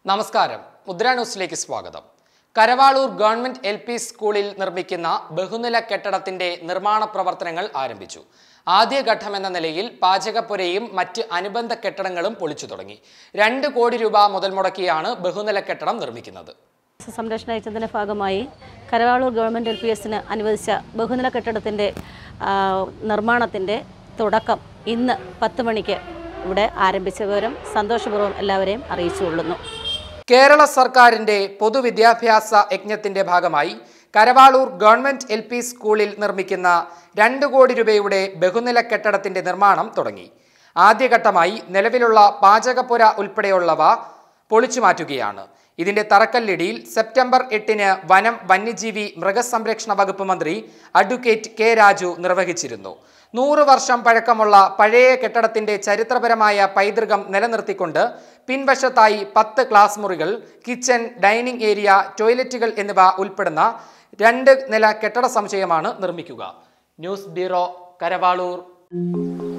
നമസ്കാരം മുദ്ര ന്യൂസിലേക്ക് സ്വാഗതം. കരവാളൂർ ഗവൺമെന്റ് LP സ്കൂളിൽ നിർമ്മിക്കുന്ന ബഹുനില കെട്ടിടത്തിന്റെ നിർമ്മാണ പ്രവർത്തനങ്ങൾ ആരംഭിച്ചു. ആദ്യഘട്ടമെന്ന നിലയിൽ പാചകപ്പുരയും മറ്റ് അനുബന്ധ കെട്ടിടങ്ങളും പൊളിച്ചു തുടങ്ങി. 2 കോടി രൂപ മുതൽ മുടക്കിയാണ് ബഹുനില കെട്ടിടം നിർമ്മിക്കുന്നത്. സംരക്ഷണ യജ്ഞത്തിന്റെ ഭാഗമായി കരവാളൂർ ഗവൺമെന്റ് LPSന് അനുവദിച്ച ബഹുനില കെട്ടിടത്തിന്റെ നിർമ്മാണത്തിന്റെ തുടക്കം ഇന്ന് 10 മണിക്ക് ഇവിടെ ആരംഭിച്ച വിവരം സന്തോഷപൂർവ്വം എല്ലാവരെയും അറിയിച്ചുകൊള്ളുന്നു. കേരള സർക്കാരിന്റെ പൊതുവിദ്യാഭ്യാസ യജ്ഞത്തിന്റെ ഭാഗമായി കരവാളൂർ ഗവൺമെന്റ് LP സ്കൂളിൽ നിർമ്മിക്കുന്ന 2 കോടി രൂപയുടെ ബഹുനില കെട്ടിടത്തിന്റെ നിർമ്മാണം തുടങ്ങി. ആദ്യഘട്ടമായി നിലവിലുള്ള പാചകപ്പുര ഉൾപ്പെടെയുള്ളവ പൊളിച്ചു മാറ്റുകയാണ്. ഇതിന്റെ തറക്കല്ലിടിയിൽ സെപ്റ്റംബർ 8-ന് വനം വന്യജീവി മൃഗസംരക്ഷണ വകുപ്പ് മന്ത്രി അഡ്വക്കേറ്റ് K. രാജു നിർവഹിച്ചിരുന്നു. 100 വർഷം പഴക്കമുള്ള പഴയ കെട്ടിടത്തിന്റെ ചരിത്രപരമായ പൈതൃകം നിലനിർത്തിക്കൊണ്ട് പിൻവശത്തായി 10 ക്ലാസ് മുറികൾ, കിച്ചൺ, ഡൈനിങ് ഏരിയ, ടോയ്ലറ്റുകൾ എന്നിവ ഉൾപ്പെടുന്ന 2 നില കെട്ടിട സമുച്ചയമാണ് നിർമ്മിക്കുക. News bureau, Karavaloor.